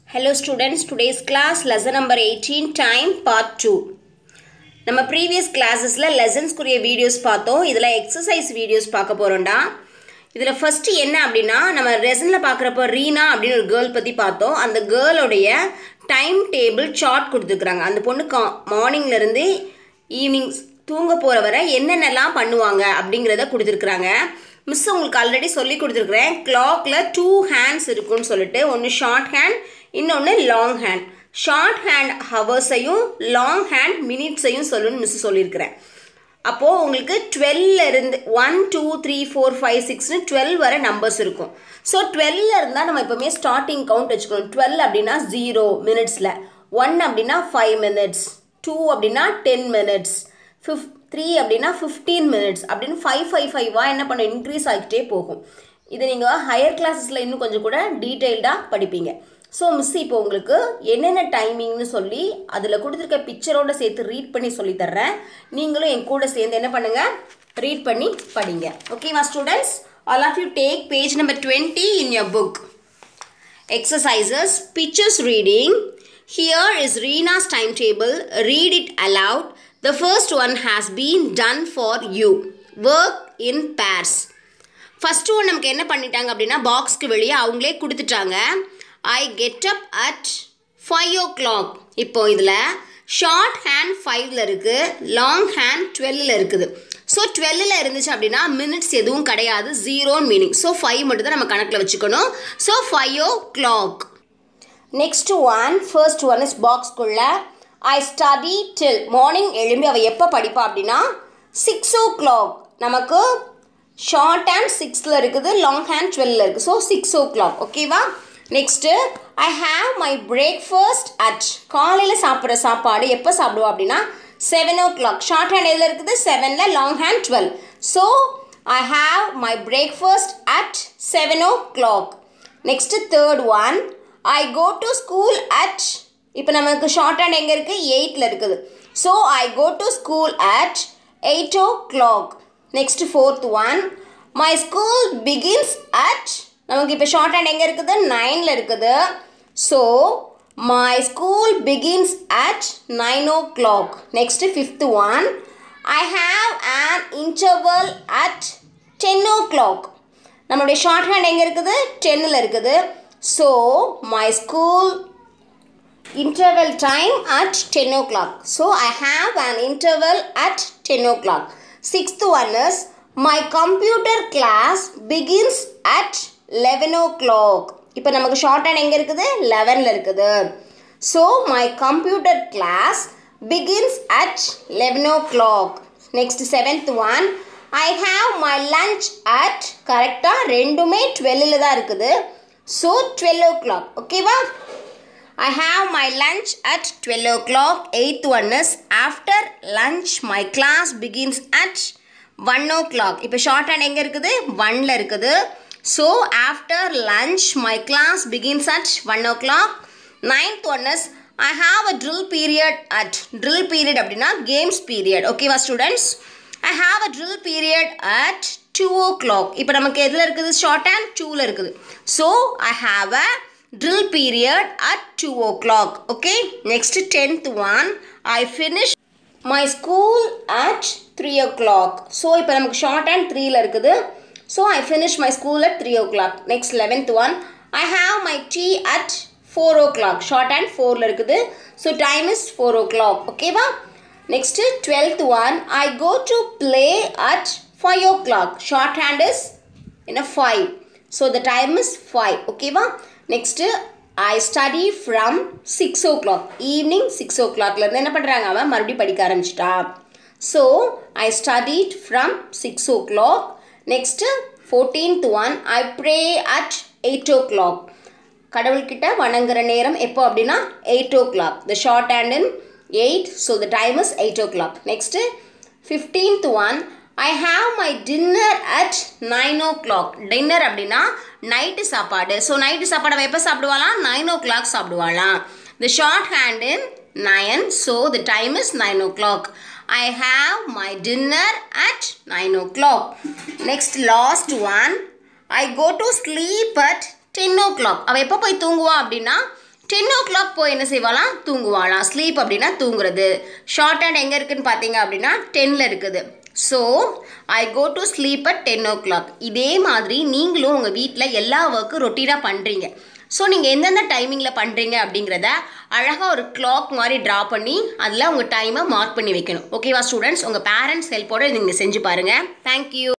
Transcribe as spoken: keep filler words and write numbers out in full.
Hello students, today's class lesson number eighteen time part two. நம்ம previous classesல lessons குரிய videos பார்த்தோம். இதுல exercise videos பார்க்க போறோம்டா. இதுல first என்ன அப்படினா நம்ம lessonல பார்க்கறப்ப ரீனா அப்படின ஒரு girl பத்தி பார்த்தோம். அந்த girl உடைய time table chart கொடுத்திருக்காங்க. அந்த பொண்ணு மார்னிங்ல இருந்து ஈவினிங் தூங்க போற வரை என்னென்னலாம் பண்ணுவாங்க அப்படிங்கறத கொடுத்திருக்காங்க. மிஸ் உங்களுக்கு ஆல்ரெடி சொல்லி கொடுத்திருக்கேன். clockல two hands இருக்குன்னு சொல்லிட்டு ஒன்னு short hand இன்னொன்னு long hand. short hand hours ஐயும் long hand minutes ஐயும் சொல்லுன்னு மிஸ் சொல்லியிருக்கிறேன். அப்போ உங்களுக்கு twelve ல இருந்து one two three four five six னு twelve வரை நம்பர்ஸ் இருக்கும். ஸோ twelve ல இருந்தா நம்ம எப்பவுமே ஸ்டார்டிங் கவுண்ட் வச்சுக்கணும். twelve அப்படின்னா zero மினிட்ஸ்ல, one அப்படின்னா five minutes, two அப்படின்னா ten minutes, three அப்படின்னா fifteen minutes அப்படின்னு five five five வா என்ன பண்ண இன்க்ரீஸ் ஆகிட்டே போகும். இது நீங்கள் ஹையர் கிளாஸஸில் இன்னும் கொஞ்சம் கூட டீட்டெயில்டாக படிப்பீங்க. ஸோ மிஸ் இப்போ உங்களுக்கு என்னென்ன டைமிங்னு சொல்லி அதில் கொடுத்துருக்க பிக்சரோடு சேர்த்து ரீட் பண்ணி சொல்லித்தர்றேன். நீங்களும் என் கூட சேர்ந்து என்ன பண்ணுங்கள், ரீட் பண்ணி படிங்க. ஓகேவா students? All of you take page number twenty in your book. Exercises, pictures reading. Here is Reena's timetable. Read it aloud. The first one has been done for you. Work in pairs. First one நமக்கு என்ன பண்ணிட்டாங்க அப்படின்னா பாக்ஸ்க்கு வெளியே அவங்களே கொடுத்துட்டாங்க. I get up at five o'clock. இப்போ இதில் short hand ஃபைவ்ல இருக்குது, லாங் ஹேண்ட் டுவெல்லில் இருக்குது. ஸோ டுவெல்லில் இருந்துச்சு அப்படின்னா மினிட்ஸ் எதுவும் கிடையாது, ஜீரோன்னு மீனிங். ஸோ ஃபைவ் மட்டும் தான் நம்ம கணக்கில் வச்சுக்கணும். So five o'clock. Next one, first one is பாக்ஸ்குள்ள ஐ ஸ்டடி டில். மார்னிங் எழும்பி அவள் எப்போ படிப்பா அப்படின்னா சிக்ஸ் ஓ கிளாக். நமக்கு ஷார்ட் ஹேண்ட் சிக்ஸில் இருக்குது, லாங் ஹேண்ட் டுவெல்லில் இருக்குது. So six o'clock. ஓகேவா? Next I have my breakfast at. காலையில் சாப்பிட்ற சாப்பாடு எப்போ சாப்பிடுவோம் அப்படின்னா seven o'clock. Short hand எதில் இருக்குது செவனில், long hand twelve. So I have my breakfast at seven o'clock. Next third one, I go to school at. இப்போ நமக்கு ஷார்ட் ஹேண்ட் எங்கே இருக்குது எயிட்டில் இருக்குது. So I go to school at eight o'clock. Next fourth one, my school begins at. நமக்கு இப்போ short hand எங்கே இருக்குது நைனில் இருக்குது. So my school begins at nine o'clock. Next fifth one, I have an interval at ten o'clock. நம்மளுடைய short hand எங்கே இருக்குது டென்னில் இருக்குது. So my school interval time at ten o'clock. So I have an interval at ten o'clock. Sixth one is my computer class begins at eleven o'clock. இப்போ நமக்கு short hand எங்கே இருக்குது லெவனில் இருக்குது. So my computer class begins at eleven o'clock. Next seventh one, I have my lunch at. கரெக்டாக ரெண்டுமே டுவெல்லில் தான் இருக்குது. So twelve o'clock. ஓகேவா? I have my lunch at twelve o'clock. Eighth one is after lunch my class begins at one o'clock. இப்போ short hand எங்கே இருக்குது ஒன்னில் இருக்குது. So after lunch my class begins at one o'clock. Ninth one is I have a drill period at. Drill period அப்படின்னா games period. ஓகேவா students? I have a drill period at two o'clock. இப்போ நமக்கு எதில் இருக்குது short hand டூவில் இருக்குது. So I have a drill period at two o'clock. Okay, next tenth one, I finish my school at three o'clock. So இப்போ நமக்கு short and three ல இருக்குது. So I finish my school at three o'clock. Next eleventh one, I have my tea at four o'clock. Short and four ல இருக்குது. So time is four o'clock. Okay வா? Next twelfth one, I go to play at five o'clock. Short hand is in a five. So the time is five. Okay வா? Next I study from six o'clock. Evening six ஓ கிளாக்லேருந்து என்ன பண்ணுறாங்க அவன் மறுபடியும் படிக்க ஆரம்பிச்சிட்டா. So I studied from six o'clock. Next fourteenth one, I pray at eight o'clock. கடவுள்கிட்ட வணங்குற நேரம் எப்போ அப்படின்னா eight o'clock. The short hand in eight. So the time is eight o'clock. Next fifteenth one, I have my dinner at nine o'clock. Dinner அப்படின்னா night சாப்பாடு. So night சாப்பாடு அவள் எப்போ சாப்பிடுவாளாம் நைன் ஓ கிளாக் சாப்பிடுவாளாம். The short hand in nine. So the time is nine o'clock. I have my dinner at nine o'clock. Next last one, I go to sleep at ten o'clock. அவள் எப்போ போய் தூங்குவா அப்படின்னா ten ஓ clock போய் என்ன செய்வாளாம், தூங்குவாளாம். Sleep அப்படின்னா தூங்குறது. Short hand எங்கே இருக்குதுன்னு பார்த்தீங்க அப்படின்னா டென்னில் இருக்குது. So I go to sleep at ten o'clock. இதே மாதிரி நீங்களும் உங்கள் வீட்டில் எல்லா ஒர்க்கும் ரொட்டீனாக பண்ணுறீங்க. ஸோ நீங்கள் எந்தெந்த டைமிங்கில் பண்ணுறீங்க அப்படிங்கிறத அழகாக ஒரு கிளாக் மாதிரி ட்ரா பண்ணி அதில் உங்கள் டைமை மார்க் பண்ணி வைக்கணும். ஓகேவா ஸ்டூடெண்ட்ஸ்? உங்கள் பேரண்ட்ஸ் ஹெல்ப்போடு நீங்கள் செஞ்சு பாருங்கள். தேங்க்யூ.